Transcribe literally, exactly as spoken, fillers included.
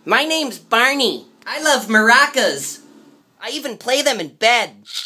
My name's Barney. I love maracas. I even play them in bed.